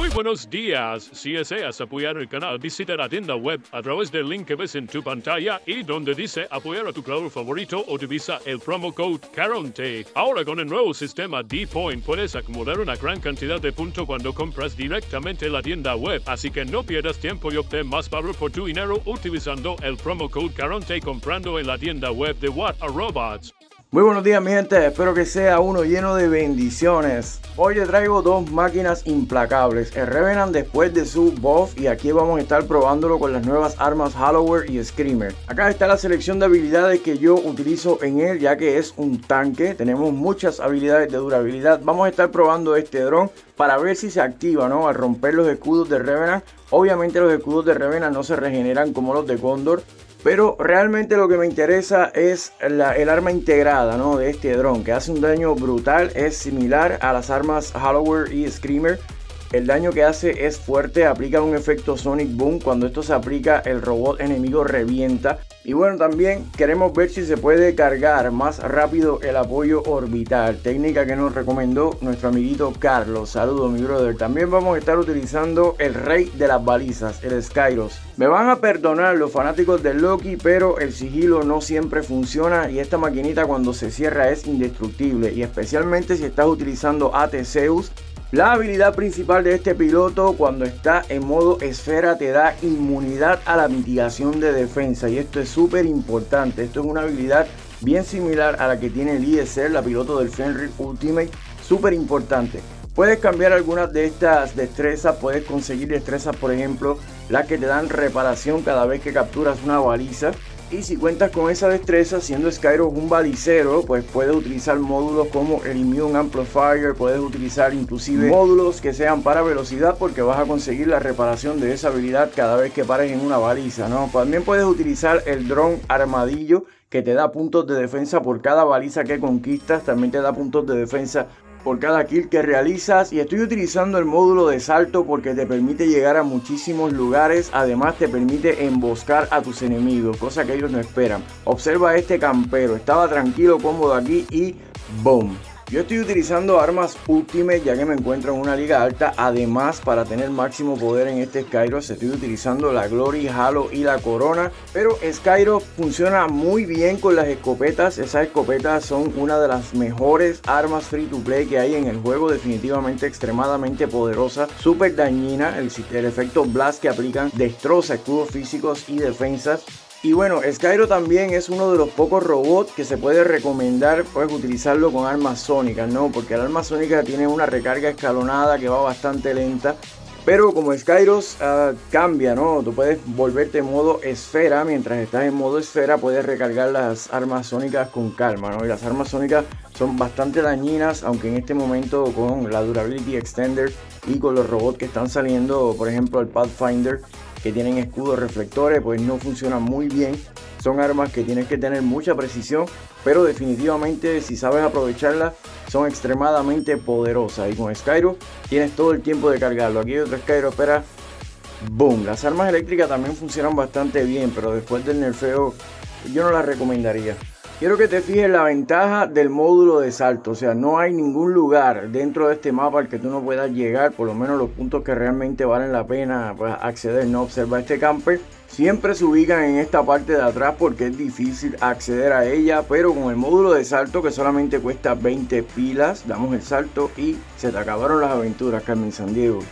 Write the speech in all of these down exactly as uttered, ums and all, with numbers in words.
buenos días. Si deseas apoyar el canal, visita la tienda web a través del link que ves en tu pantalla y donde dice apoyar a tu creador favorito o utiliza el promo code Caronte. Ahora con el nuevo sistema D-Point puedes acumular una gran cantidad de puntos cuando compras directamente en la tienda web, así que no pierdas tiempo y obtén más valor por tu dinero utilizando el promo code Caronte comprando en la tienda web de What a Robots. Muy buenos días mi gente, espero que sea uno lleno de bendiciones. Hoy les traigo dos máquinas implacables, el Revenant después de su buff y aquí vamos a estar probándolo con las nuevas armas Hallower y Screamer. Acá está la selección de habilidades que yo utilizo en él ya que es un tanque, tenemos muchas habilidades de durabilidad. Vamos a estar probando este dron para ver si se activa, ¿no? Al romper los escudos de Revenant. Obviamente los escudos de Revenant no se regeneran como los de Gondor, pero realmente lo que me interesa es la, el arma integrada, ¿no? De este dron, que hace un daño brutal, es similar a las armas Hallower y Screamer. El daño que hace es fuerte, aplica un efecto Sonic Boom. Cuando esto se aplica, el robot enemigo revienta. Y bueno, también queremos ver si se puede cargar más rápido el apoyo orbital, técnica que nos recomendó nuestro amiguito Carlos. Saludos mi brother. También vamos a estar utilizando el rey de las balizas, el Skyros. Me van a perdonar los fanáticos del Loki, pero el sigilo no siempre funciona y esta maquinita cuando se cierra es indestructible, y especialmente si estás utilizando a Theseus. La habilidad principal de este piloto cuando está en modo esfera te da inmunidad a la mitigación de defensa, y esto es súper importante. Esto es una habilidad bien similar a la que tiene Eliezer, la piloto del Fenrir Ultimate, súper importante. Puedes cambiar algunas de estas destrezas, puedes conseguir destrezas, por ejemplo las que te dan reparación cada vez que capturas una baliza. Y si cuentas con esa destreza, siendo Skyros un balicero, pues puedes utilizar módulos como el Immune Amplifier, puedes utilizar inclusive módulos que sean para velocidad porque vas a conseguir la reparación de esa habilidad cada vez que pares en una baliza, ¿no? También puedes utilizar el dron armadillo que te da puntos de defensa por cada baliza que conquistas, también te da puntos de defensa por cada kill que realizas. Y estoy utilizando el módulo de salto porque te permite llegar a muchísimos lugares, además te permite emboscar a tus enemigos, cosa que ellos no esperan. Observa a este campero, estaba tranquilo, cómodo aquí y ¡boom! Yo estoy utilizando armas Ultimate ya que me encuentro en una liga alta. Además, para tener máximo poder en este Skyros estoy utilizando la Glory, Halo y la Corona. Pero Skyros funciona muy bien con las escopetas. Esas escopetas son una de las mejores armas free to play que hay en el juego. Definitivamente extremadamente poderosa, súper dañina. El, el efecto Blast que aplican destroza escudos físicos y defensas. Y bueno, Skyros también es uno de los pocos robots que se puede recomendar pues utilizarlo con armas sónicas, ¿no? Porque el arma sónica tiene una recarga escalonada que va bastante lenta. Pero como Skyros uh, cambia, ¿no? Tú puedes volverte en modo esfera. Mientras estás en modo esfera puedes recargar las armas sónicas con calma, ¿no? Y las armas sónicas son bastante dañinas, aunque en este momento con la Durability Extender y con los robots que están saliendo, por ejemplo el Pathfinder, que tienen escudos reflectores, pues no funcionan muy bien. Son armas que tienes que tener mucha precisión, pero definitivamente si sabes aprovecharlas son extremadamente poderosas. Y con Skyros tienes todo el tiempo de cargarlo. Aquí hay otro Skyros, espera, boom. Las armas eléctricas también funcionan bastante bien, pero después del nerfeo yo no las recomendaría. Quiero que te fijes la ventaja del módulo de salto, o sea, no hay ningún lugar dentro de este mapa al que tú no puedas llegar, por lo menos los puntos que realmente valen la pena pues, acceder. No, observa este camper, siempre se ubican en esta parte de atrás porque es difícil acceder a ella, pero con el módulo de salto que solamente cuesta veinte pilas, damos el salto y se te acabaron las aventuras, Carmen Sandiego.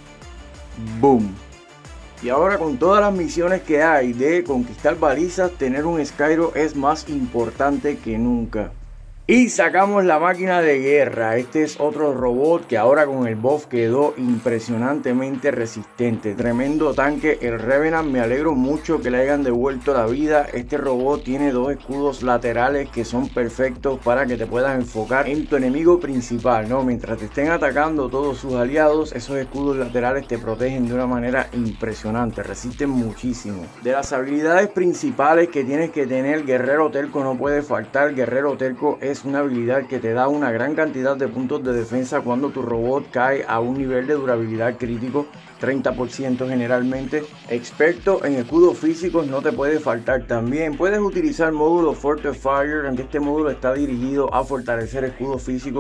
Boom. Y ahora con todas las misiones que hay de conquistar balizas, tener un Skyros es más importante que nunca. Y sacamos la máquina de guerra. Este es otro robot que ahora con el buff quedó impresionantemente resistente. Tremendo tanque el Revenant. Me alegro mucho que le hayan devuelto la vida. Este robot tiene dos escudos laterales que son perfectos para que te puedas enfocar en tu enemigo principal, ¿no? Mientras te estén atacando todos sus aliados, esos escudos laterales te protegen de una manera impresionante. Resisten muchísimo. De las habilidades principales que tienes que tener, Guerrero Terco no puede faltar. Guerrero Terco es una habilidad que te da una gran cantidad de puntos de defensa cuando tu robot cae a un nivel de durabilidad crítico, treinta por ciento generalmente. Experto en escudos físicos no te puede faltar también. Puedes utilizar módulo Fortifier, aunque este módulo está dirigido a fortalecer escudos físicos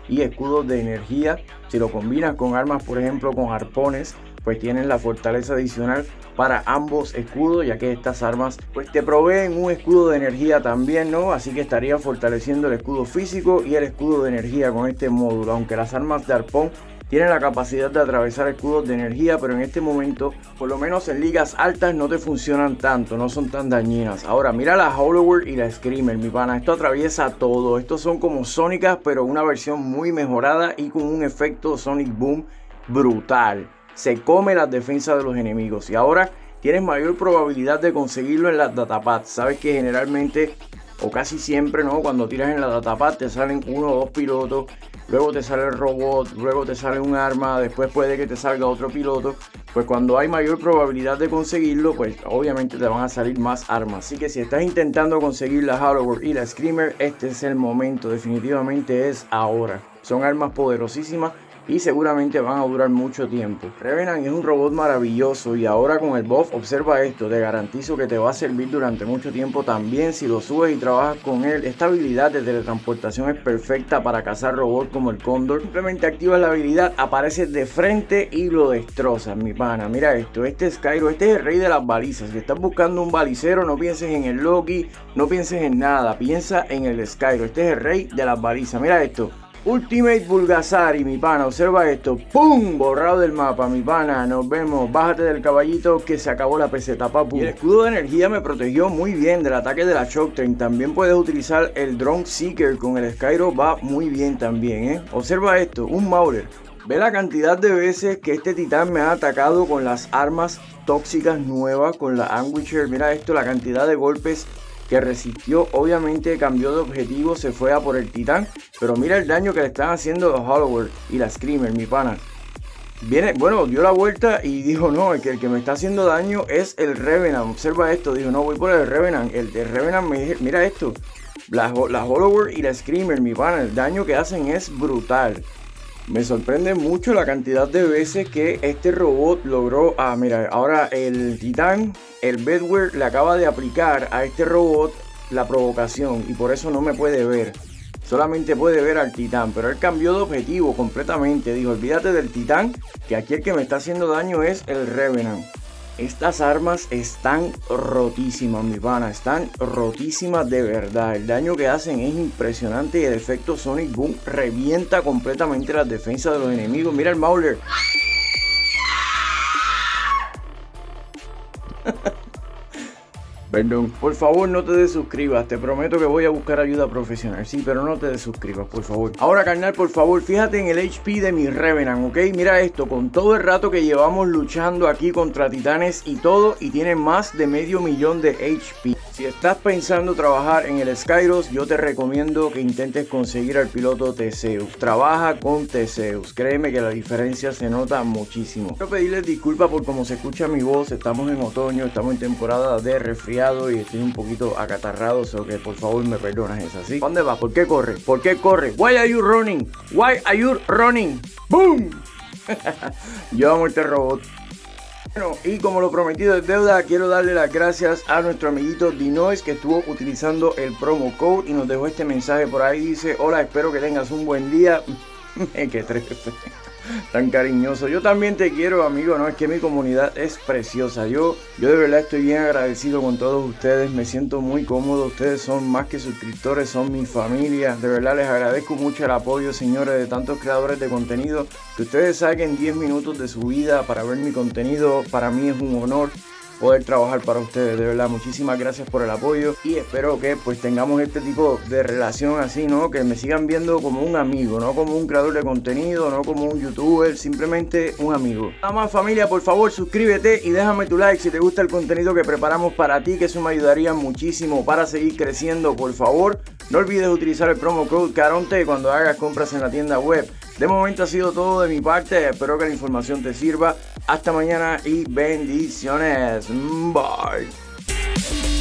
y escudos de energía. Si lo combinas con armas, por ejemplo con arpones, pues tienen la fortaleza adicional para ambos escudos, ya que estas armas pues te proveen un escudo de energía también, ¿no? Así que estaría fortaleciendo el escudo físico y el escudo de energía con este módulo, aunque las armas de arpón tienen la capacidad de atravesar escudos de energía, pero en este momento, por lo menos en ligas altas, no te funcionan tanto, no son tan dañinas. Ahora, mira la Hollower y la Screamer, mi pana. Esto atraviesa todo. Estos son como sónicas, pero una versión muy mejorada y con un efecto Sonic Boom brutal. Se come las defensas de los enemigos. Y ahora tienes mayor probabilidad de conseguirlo en las datapads. Sabes que generalmente, o casi siempre, ¿no? Cuando tiras en la datapad te salen uno o dos pilotos. Luego te sale el robot, luego te sale un arma, después puede que te salga otro piloto. Pues cuando hay mayor probabilidad de conseguirlo, pues obviamente te van a salir más armas. Así que si estás intentando conseguir la Hollower y la Screamer, este es el momento, definitivamente es ahora. Son armas poderosísimas y seguramente van a durar mucho tiempo. Revenant es un robot maravilloso y ahora con el buff, observa esto, te garantizo que te va a servir durante mucho tiempo también si lo subes y trabajas con él. Esta habilidad de teletransportación es perfecta para cazar robots como el Cóndor. Simplemente activas la habilidad, apareces de frente y lo destrozas, mi pana. Mira esto, este es Skyro, este es el rey de las balizas. Si estás buscando un balicero, no pienses en el Loki, no pienses en nada, piensa en el Skyro. Este es el rey de las balizas, mira esto. Ultimate Bulgasari, mi pana, observa esto. ¡Pum! Borrado del mapa, mi pana. Nos vemos. Bájate del caballito que se acabó la peseta, papu. Y el escudo de energía me protegió muy bien del ataque de la Shock Train. También puedes utilizar el Drone Seeker con el Skyro. Va muy bien también, ¿eh? Observa esto. Un Mauler. Ve la cantidad de veces que este titán me ha atacado con las armas tóxicas nuevas, con la Anguisher. Mira esto, la cantidad de golpes que resistió. Obviamente cambió de objetivo, se fue a por el titán, pero mira el daño que le están haciendo los Hollower y la Screamer, mi pana. Viene, bueno, dio la vuelta y dijo no, el que, el que me está haciendo daño es el Revenant. Observa esto, dijo no, voy por el Revenant. El de Revenant, me, mira esto, la, la Hollower y la Screamer, mi pana, el daño que hacen es brutal. Me sorprende mucho la cantidad de veces que este robot logró... Ah, mira, ahora el titán, el Bedware, le acaba de aplicar a este robot la provocación y por eso no me puede ver. Solamente puede ver al titán, pero él cambió de objetivo completamente. Dijo, olvídate del titán, que aquí el que me está haciendo daño es el Revenant. Estas armas están rotísimas, mi pana, están rotísimas de verdad. El daño que hacen es impresionante y el efecto Sonic Boom revienta completamente las defensas de los enemigos. Mira el Mauler. Perdón, por favor no te desuscribas, te prometo que voy a buscar ayuda profesional, sí, pero no te desuscribas, por favor. Ahora, carnal, por favor, fíjate en el H P de mi Revenant, ¿ok? Mira esto, con todo el rato que llevamos luchando aquí contra titanes y todo, y tiene más de medio millón de H P. Si estás pensando trabajar en el Skyros, yo te recomiendo que intentes conseguir al piloto Theseus. Trabaja con Theseus, créeme que la diferencia se nota muchísimo. Quiero pedirles disculpas por cómo se escucha mi voz, estamos en otoño, estamos en temporada de resfriado y estoy un poquito acatarrado, o sea que por favor me perdonas, ¿es así? ¿Dónde vas? ¿Por qué corre? ¿Por qué corre? Why are you running? Why are you running? ¡Boom! Yo amo este robot. Bueno, y como lo prometido es deuda, quiero darle las gracias a nuestro amiguito Dinoise que estuvo utilizando el promo code y nos dejó este mensaje por ahí. Dice, hola, espero que tengas un buen día. Qué trefe, tan cariñoso. Yo también te quiero, amigo, no, es que mi comunidad es preciosa. Yo, yo de verdad estoy bien agradecido con todos ustedes, me siento muy cómodo. Ustedes son más que suscriptores, son mi familia. De verdad les agradezco mucho el apoyo, señores, de tantos creadores de contenido. Que ustedes saquen diez minutos de su vida para ver mi contenido, para mí es un honor poder trabajar para ustedes, de verdad, muchísimas gracias por el apoyo y espero que pues tengamos este tipo de relación así, ¿no? Que me sigan viendo como un amigo, no como un creador de contenido, no como un youtuber, simplemente un amigo. Nada más, familia, por favor suscríbete y déjame tu like si te gusta el contenido que preparamos para ti, que eso me ayudaría muchísimo para seguir creciendo. Por favor, no olvides utilizar el promo code Caronte cuando hagas compras en la tienda web. De momento ha sido todo de mi parte, espero que la información te sirva. Hasta mañana y bendiciones. Bye.